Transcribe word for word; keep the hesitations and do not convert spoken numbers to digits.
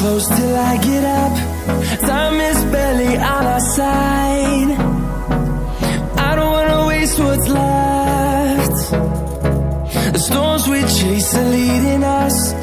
close till I get up. Time is barely on our side. I don't wanna waste what's left. The storms we chase are leading us.